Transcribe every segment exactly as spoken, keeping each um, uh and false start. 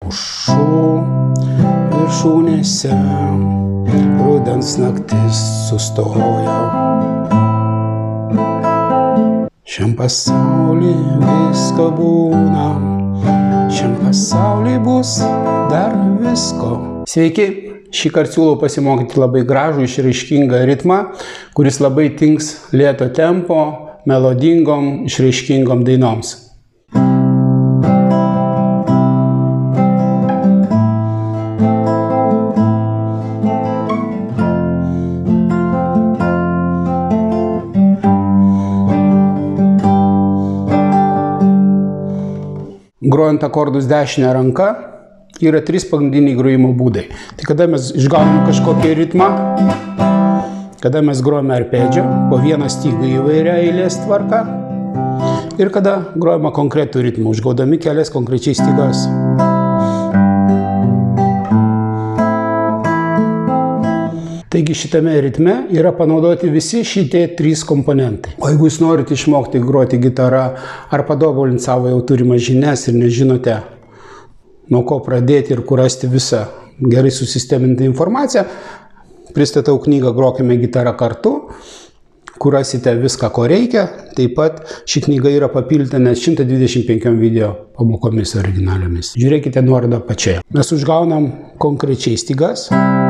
pušų viršūnėse rudens naktis sustojo. Šiam pasauly visko būna, šiam pasauly bus dar visko. Sveiki, šį kartą siūlau pasimokyti labai gražų išraiškingą ritmą, kuris labai tinks lėto tempo, melodingom, išraiškingom dainoms. Grojant akordus dešinę ranką yra trys pagrindiniai grojimo būdai. Tai kada mes išgauname kažkokį ritmą, kada mes grojame arpedžio, po vieną stygą įvairia eilės tvarka ir kada grojame konkretų ritmą, užgaudami kelias konkrečiai stygas. Taigi šitame ritme yra panaudoti visi šitie trys komponentai. O jeigu jūs norite išmokti groti gitarą ar padobulinti savo jau turimas žinias ir nežinote, nuo ko pradėti ir kur rasti visą gerai susistemintą informaciją, pristatau knygą Grokime gitarą kartu, kur rasite viską, ko reikia. Taip pat ši knyga yra papildyta net šimtas dvidešimt penkiom video pamokomis originaliomis. Žiūrėkite nuorodą pačioje. Mes užgaunam konkrečiai stygas.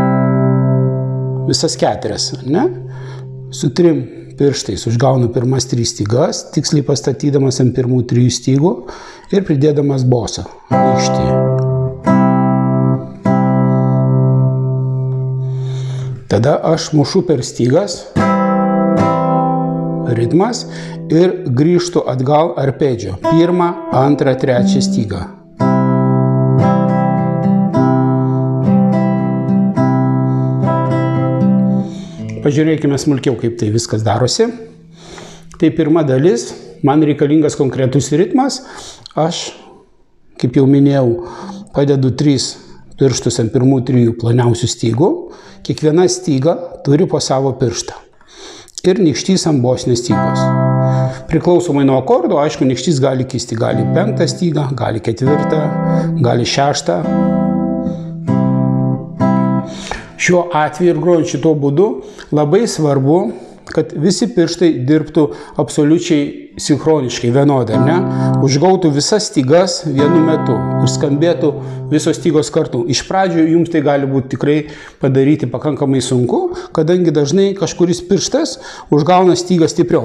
Visas keturias, ne? Su trim pirštais užgaunu pirmas tris stygas, tiksliai pastatydamas ant pirmų trijų stygų ir pridėdamas bosą. Nykštį. Tada aš mušu per stygas, ritmas ir grįžtu atgal arpedžio. Pirmą, antrą, trečią stygą. Pažiūrėkime smulkiau, kaip tai viskas darosi. Tai pirma dalis, man reikalingas konkretus ritmas. Aš, kaip jau minėjau, padedu tris pirštus ant pirmų trijų ploniausių stygų. Kiekviena styga turi po savo pirštą. Ir nykštys ant bosinės stygos. Priklausomai nuo akordo, aišku, nykštys gali kisti. Gali penktą stygą, gali ketvirtą, gali šeštą. Šiuo atveju ir grojant šituo būdu labai svarbu, kad visi pirštai dirbtų absoliučiai sinchroniškai, vienodai, ne? Užgautų visas stygas vienu metu ir skambėtų visos stygos kartu. Iš pradžių jums tai gali būti tikrai padaryti pakankamai sunku, kadangi dažnai kažkuris pirštas užgauna stygą stipriau.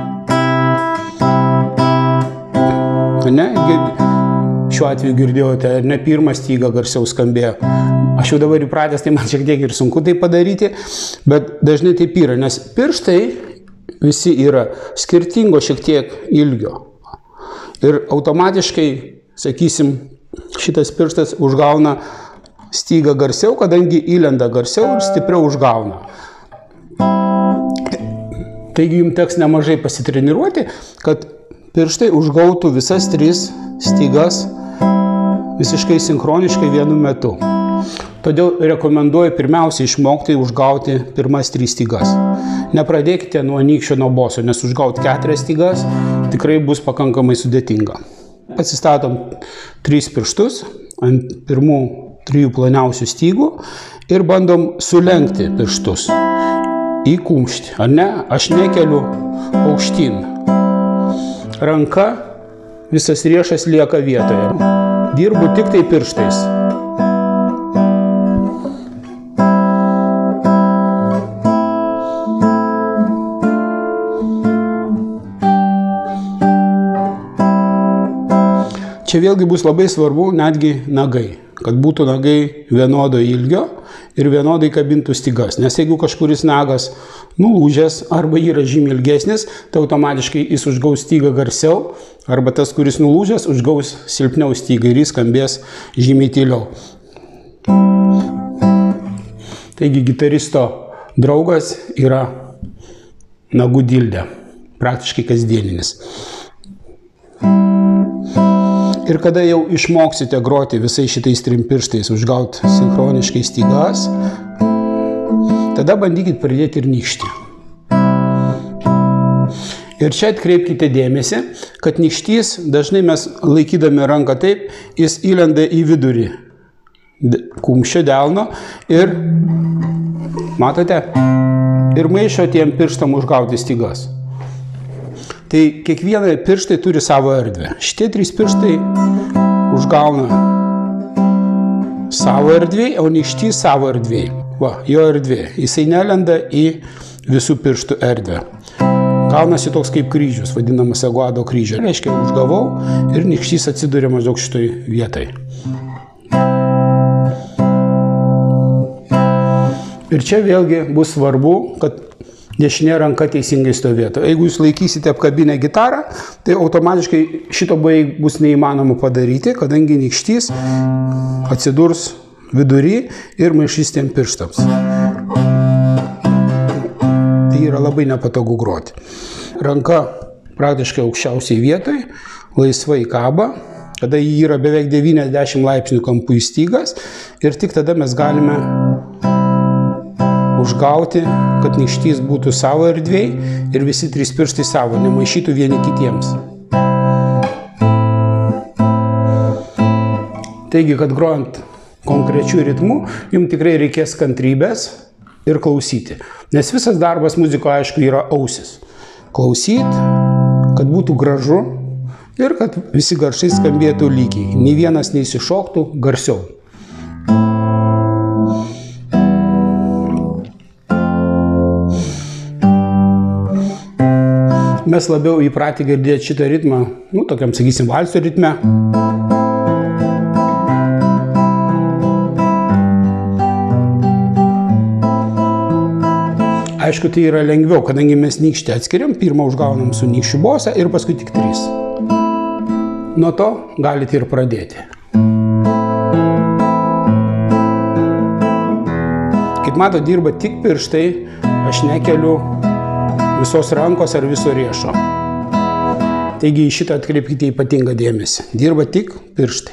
Ne? Šiuo atveju girdėjote, ne pirmą stygą garsiau skambėjo. Aš jau dabar įpratęs, tai man šiek tiek ir sunku tai padaryti, bet dažnai taip yra, nes pirštai visi yra skirtingo šiek tiek ilgio. Ir automatiškai, sakysim, šitas pirštas užgauna stygą garsiau, kadangi įlenda garsiau ir stipriau užgauna. Taigi jums teks nemažai pasitreniruoti, kad pirštai užgautų visas tris stygas visiškai sinchroniškai vienu metu. Todėl rekomenduoju pirmiausia išmokti užgauti pirmas tris stygas. Nepradėkite nuo nykščio, nuo boso, nes užgauti keturias stygas tikrai bus pakankamai sudėtinga. Atsistatom tris pirštus ant pirmų trijų ploniausių stygų ir bandom sulenkti pirštus į kumštį. Ar ne? Aš nekeliu aukštyn. Ranka, visas riešas lieka vietoje. Dirbu tik tai pirštais. Čia vėlgi bus labai svarbu netgi nagai, kad būtų nagai vienodo ilgio ir vienodai kabintų stygas. Nes jeigu kažkuris nagas nulūžęs arba yra žymiai ilgesnis, tai automatiškai jis užgaus stygą garsiau, arba tas, kuris nulūžęs, užgaus silpniau stygą ir jis skambės žymiai tyliau. Taigi gitaristo draugas yra nagų dildė, praktiškai kasdieninis. Ir kada jau išmoksite groti visais šitais trim pirštais, užgauti sinchroniškai stygas, tada bandykit pridėti ir nykštį. Ir čia atkreipkite dėmesį, kad nykštys dažnai mes laikydami ranką taip, jis įlenda į vidurį. kumščio delno ir, matote, ir maišo tiem pirštam užgauti stygas. Tai kiekvieną pirštai turi savo erdvę. Šitie trys pirštai užgauna savo erdvėj, o nykštys savo erdvėj. Va, jo erdvė. Jisai nelenda į visų pirštų erdvę. Gaunasi toks kaip kryžius, vadinamas Aguado kryžius. Reiškia, užgavau ir nykštys atsiduria maždaug šitoj vietai. Ir čia vėlgi bus svarbu, kad dešinė ranka teisingai stovėtų. Jeigu jūs laikysite apkabinę gitarą, tai automatiškai šito beveik bus neįmanoma padaryti, kadangi nykštys atsidurs vidury ir maišys tiem pirštams. Tai yra labai nepatogu groti. Ranka praktiškai aukščiausiai vietoj, laisvai kaba, kada jį yra beveik devyniasdešimt laipsnių kampų į stygas ir tik tada mes galime užgauti, kad nykštys būtų savo erdvėj ir visi trys pirštai savo, nemaišytų vieni kitiems. Taigi, kad grojant konkrečių ritmų, jums tikrai reikės kantrybės ir klausyti. Nes visas darbas muzikoje, aišku, yra ausis. Klausyti, kad būtų gražu ir kad visi garsai skambėtų lygiai. Nei vienas neįsišoktų garsiau. Mes labiau įpratę girdėti šitą ritmą, nu, tokiam, sakysim, valso ritme. Aišku, tai yra lengviau, kadangi mes nykštį atskiriam, pirmą užgaunam su nykščių bosą ir paskui tik trys. Nuo to galite ir pradėti. Kaip mato, dirba tik pirštai, aš nekeliu visos rankos ar viso riešo. Taigi į šitą atkreipkite ypatingą dėmesį. Dirba tik pirštai.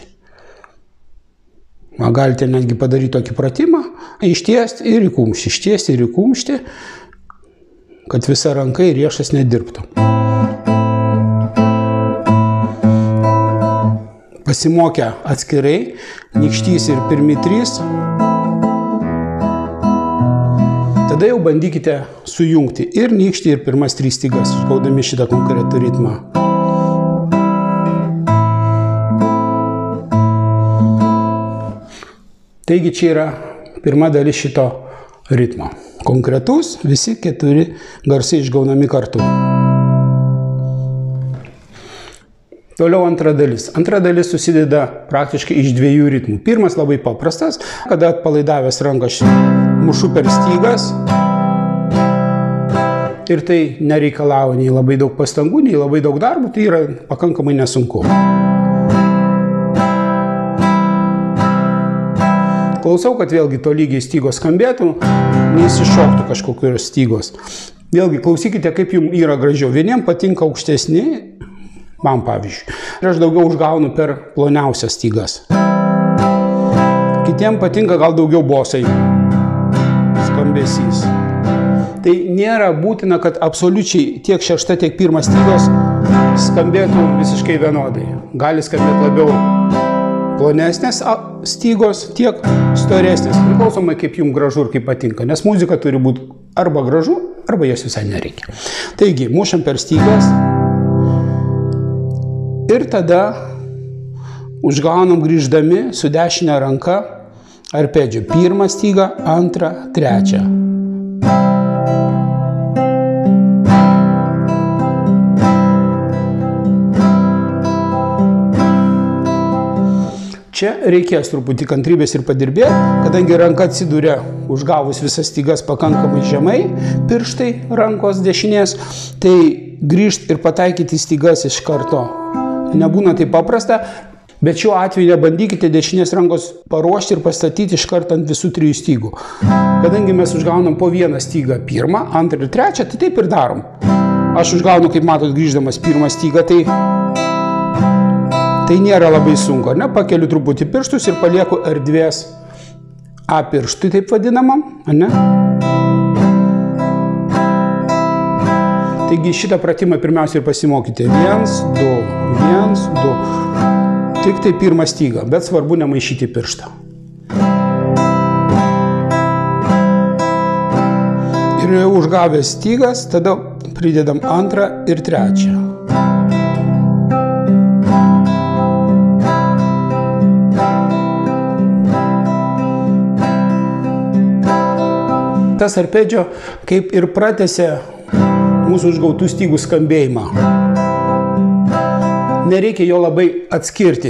Va, galite netgi padaryti tokį pratimą, ištiesti ir į kumštį, ištiesti ir į kumštį, kad visa ranka ir riešas nedirbtų. Pasimokę atskirai, nykštys ir pirmi trys, tada jau bandykite sujungti ir nykštį, ir pirmas trys stygas, išgaudami šitą konkretų ritmą. Taigi čia yra pirma dalis šito ritmo. Konkretus, visi keturi garsai išgaunami kartu. Toliau antra dalis. Antra dalis susideda praktiškai iš dviejų ritmų. Pirmas labai paprastas, kada atpalaidavęs ranką mušu per stygas ir tai nereikalauja nei labai daug pastangų, nei labai daug darbų, tai yra pakankamai nesunku. Klausau, kad vėlgi tolygiai stygos skambėtų, neįsišoktų kažkokios stygos. Vėlgi klausykite, kaip jums yra gražiau. Vieniem patinka aukštesni, man pavyzdžiui. Ir aš daugiau užgaunu per ploniausias stygas. Kitiem patinka gal daugiau bosai skambesys. Tai nėra būtina, kad absoliučiai tiek šešta, tiek pirmas stygos skambėtų visiškai vienodai. Gali skambėti labiau plonesnės stygos, tiek storesnės, priklausomai kaip jums gražu ir kaip patinka, nes muzika turi būti arba gražu, arba jos visai nereikia. Taigi, mušam per stygas ir tada užgaunam grįždami su dešinė ranka arpedžio. Pirmą stygą, antrą, trečią. Čia reikės truputį kantrybės ir padirbėti, kadangi ranka atsiduria užgavus visas stygas pakankamai žemai, pirštai rankos dešinės, tai grįžt ir pataikyti stygas iš karto nebūna taip paprasta, bet šiuo atveju nebandykite dešinės rankos paruošti ir pastatyti iš karto ant visų trijų stygų. Kadangi mes užgaunam po vieną stygą pirmą, antrą ir trečią, tai taip ir darom. Aš užgaunu, kaip matot, grįždamas pirmą stygą, tai Tai nėra labai sunku, ne? Pakeliu truputį pirštus ir palieku erdvės A pirštui, taip vadinamam, ne? Taigi šitą pratimą pirmiausia ir pasimokite. Viens, du, viens, du. Tik tai pirmą stygą, bet svarbu nemaišyti pirštą. Ir užgavęs stygas, tada pridedam antrą ir trečią. Tas arpedžio kaip ir pratęsia mūsų užgautų stygų skambėjimą. Nereikia jo labai atskirti.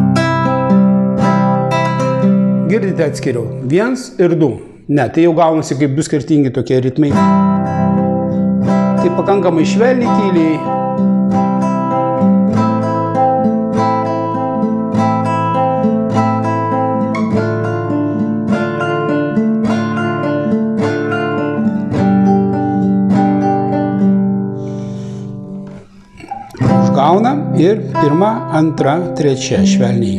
Girdite atskiriau? Viens ir du. Ne, tai jau gaunasi kaip du skirtingi tokie ritmai. Tai pakankamai švelniai, tyliai. Užgaunam ir pirma, antra, trečia švelniai.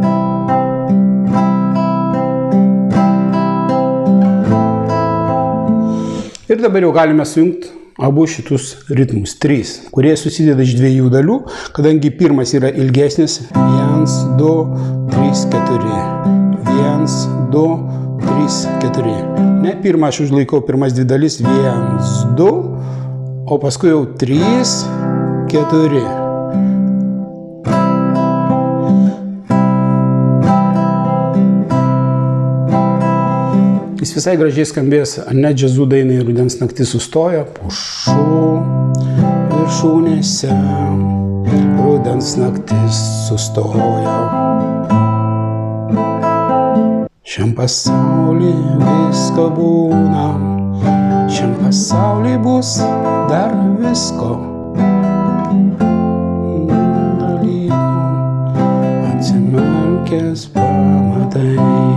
Ir dabar jau galime sujungti abu šitus ritmus, trys, kurie susideda iš dviejų dalių, kadangi pirmas yra ilgesnis. Viens, du, trys, keturi. Viens, du, trys, keturi. Ne, pirmą aš užlaikau pirmas dvi dalis. Viens, du, o paskui jau trys, keturi. Jis visai gražiai skambės, net džiazų dainai Rudens naktis sustojo. Pušų viršūnėse rudens naktis sustojo. Šiam pasauly visko būna, šiam pasauly bus dar visko. Atsimerkęs pamatai.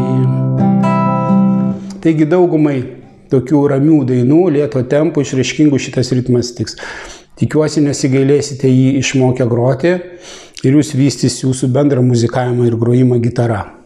Taigi daugumai tokių ramių dainų, lėto tempo, išraiškingų šitas ritmas tiks. Tikiuosi, nesigailėsite jį išmokę groti ir jūs vystys jūsų bendrą muzikavimą ir grojimą gitara.